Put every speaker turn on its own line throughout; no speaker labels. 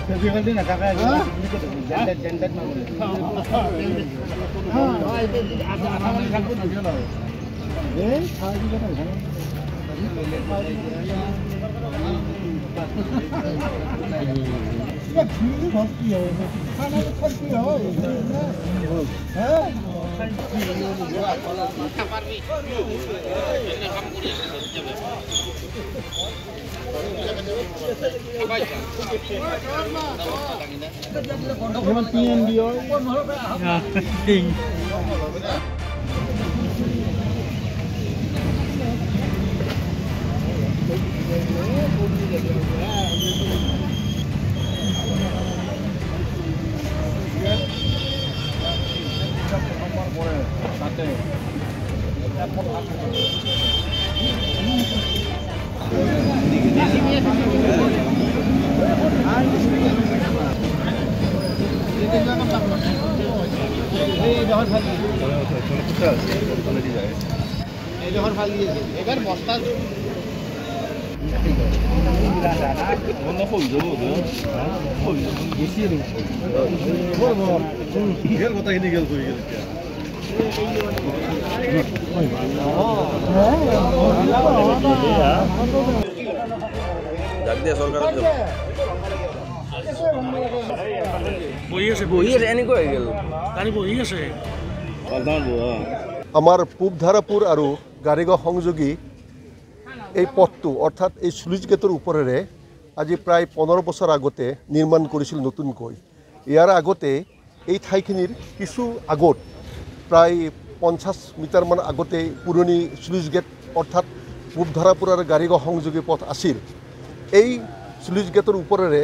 আমাৰ পূবধাৰাপুৰ আৰু গাড়ীগাঁও সংযোগী এই পথটো অৰ্থাৎ এই স্লুইচ গেটৰ ওপৰেৰে আজি প্ৰায় 15 বছৰ আগতে নিৰ্মাণ কৰিছিল নতুনকৈ। ইয়াৰ আগতে এই ঠাইখিনিৰ কিছু আগত প্ৰায় 50 মিটাৰমান আগতে পুৰণি স্লুইচ গেট অৰ্থাৎ পূবধাৰাপুৰ আৰু গাড়ীগাঁও সংযোগী পথ আছিল। এই স্লুইচ গেটৰ ওপৰেৰে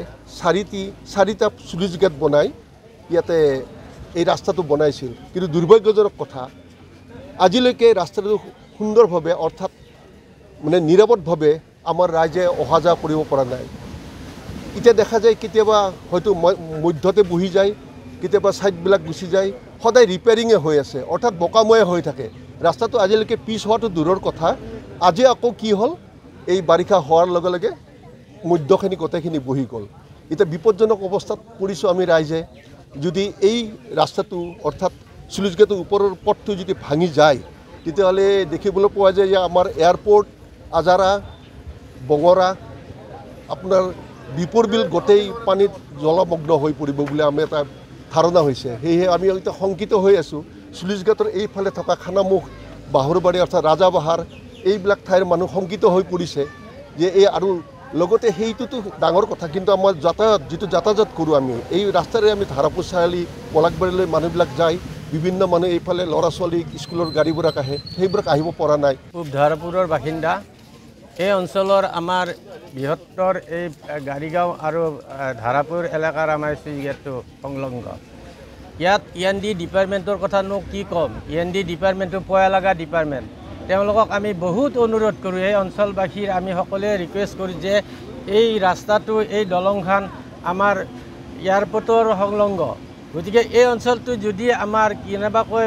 চাৰিটা স্লুইচ গেট বনাই ইয়াতে এই ৰাস্তাটো বনাইছিল, কিন্তু দুৰ্ভাগ্যজনক কথা আজিলৈকে ৰাস্তাটো সুন্দৰভাৱে অৰ্থাৎ মানে নিৰাপদভাৱে আমাৰ ৰাইজে অহা যোৱা কৰিব পৰা নাই। এতিয়া দেখা যায় কেতিয়াবা হয়তো মধ্যতে বহি যায়, কেতিয়াবা ছাইডবিলাক গুচি যায়, সদায় ৰিপেয়াৰিঙে হৈ আছে অৰ্থাৎ বোকাময় হৈ থাকে। ৰাস্তাটো আজিলৈকে পিছ হোৱাটো দূৰৰ কথা, আজি আকৌ কি হ'ল এই বাৰিষা হোৱাৰ লগে লগে মধ্যখিনি গোটেইখিনি বহি গ'ল। এতিয়া বিপদজনক অৱস্থাত পৰিছোঁ আমি ৰাইজে। যদি এই ৰাস্তাটো অৰ্থাৎ স্লুইচ গেটৰ ওপৰৰ পথটো যদি ভাঙি যায় তেতিয়াহ'লে দেখিবলৈ পোৱা যায় যে আমাৰ এয়াৰপৰ্ট, আজাৰা, বঙৰা, আপোনাৰ দীপৰ বিল গোটেই পানীত জলমগ্ন হৈ পৰিব বুলি আমি এটা ধাৰণা হৈছে। সেয়েহে আমি এতিয়া শংকিত হৈ আছোঁ। স্লুইচ গেটৰ এইফালে থকা খানামুখ, বাহৰবাৰী অৰ্থাৎ ৰাজাবাহাৰ এইবিলাক ঠাইৰ মানুহ শংকিত হৈ পৰিছে যে এই আৰু লগতে সেইটোতো ডাঙৰ কথা, কিন্তু আমাৰ যাতায়াত কৰোঁ আমি এই ৰাস্তাৰে আমি ধাৰাপুৰ চাৰিআলি পলাকবাৰীলৈ মানুহবিলাক যায়, বিভিন্ন মানুহ এইফালে ল'ৰা ছোৱালী স্কুলৰ গাড়ীবোৰক আহে, সেইবোৰক আহিব পৰা নাই।
পূবধাৰাপুৰৰ বাসিন্দা এই অঞ্চলৰ আমাৰ বৃহত্তৰ এই গাড়ীগাঁও আৰু ধাৰাপুৰ এলেকাৰ আমাৰ স্লুইচ গেটটো সংলগ্ন। ইয়াত END ডিপাৰ্টমেণ্টৰ কথানো কি ক'ম। END ডিপাৰ্টমেণ্টটো পয়া লগা ডিপাৰ্টমেণ্ট। তেওঁলোকক আমি বহুত অনুৰোধ কৰোঁ, এই অঞ্চলবাসীৰ আমি সকলোৱে ৰিকুৱেষ্ট কৰোঁ যে এই ৰাস্তাটো, এই দলংখন আমাৰ এয়াৰপৰ্টৰ সংলগ্ন। গতিকে এই অঞ্চলটো যদি আমাৰ কেনেবাকৈ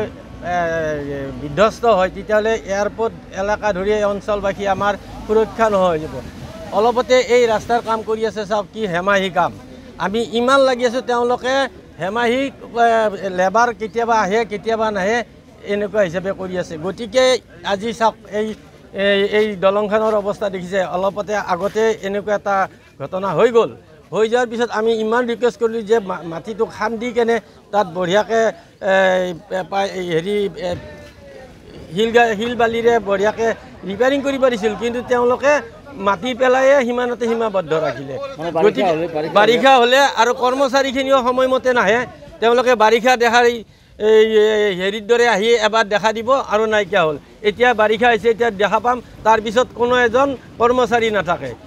বিধ্বস্ত হয় তেতিয়াহ'লে এয়াৰপৰ্ট এলেকা ধৰি এই অঞ্চলবাসী আমাৰ সুৰক্ষা নহয় যাব। অলপতে এই ৰাস্তাৰ কাম কৰি আছে, চাওক কি হেমাহি কাম। আমি ইমান লাগি আছোঁ, তেওঁলোকে হেমাহি লেবাৰ কেতিয়াবা আহে কেতিয়াবা নাহে এনেকুৱা হিচাপে কৰি আছে। গতিকে আজি চাওক এই দলংখনৰ অৱস্থা দেখিছে। অলপতে আগতে এনেকুৱা এটা ঘটনা হৈ গ'ল। হৈ যোৱাৰ পিছত আমি ইমান ৰিকুৱেষ্ট কৰিলোঁ যে মাটিটো খান্দি কেনে তাত বঢ়িয়াকৈ শিল বালিৰে বঢ়িয়াকৈ ৰিপেয়াৰিং কৰিব পাৰিছিল, কিন্তু তেওঁলোকে মাটি পেলাইয়ে সিমানতে সীমাবদ্ধ ৰাখিলে। গতিকে বাৰিষা হ'লে আৰু কৰ্মচাৰীখিনিও সময়মতে নাহে, তেওঁলোকে বাৰিষা দেখাৰ হেৰিৰ দৰে আহি এবাৰ দেখা দিব আৰু নাইকিয়া হ'ল। এতিয়া বাৰিষা হৈছে, এতিয়া দেখা পাম, তাৰপিছত কোনো এজন কৰ্মচাৰী নাথাকে।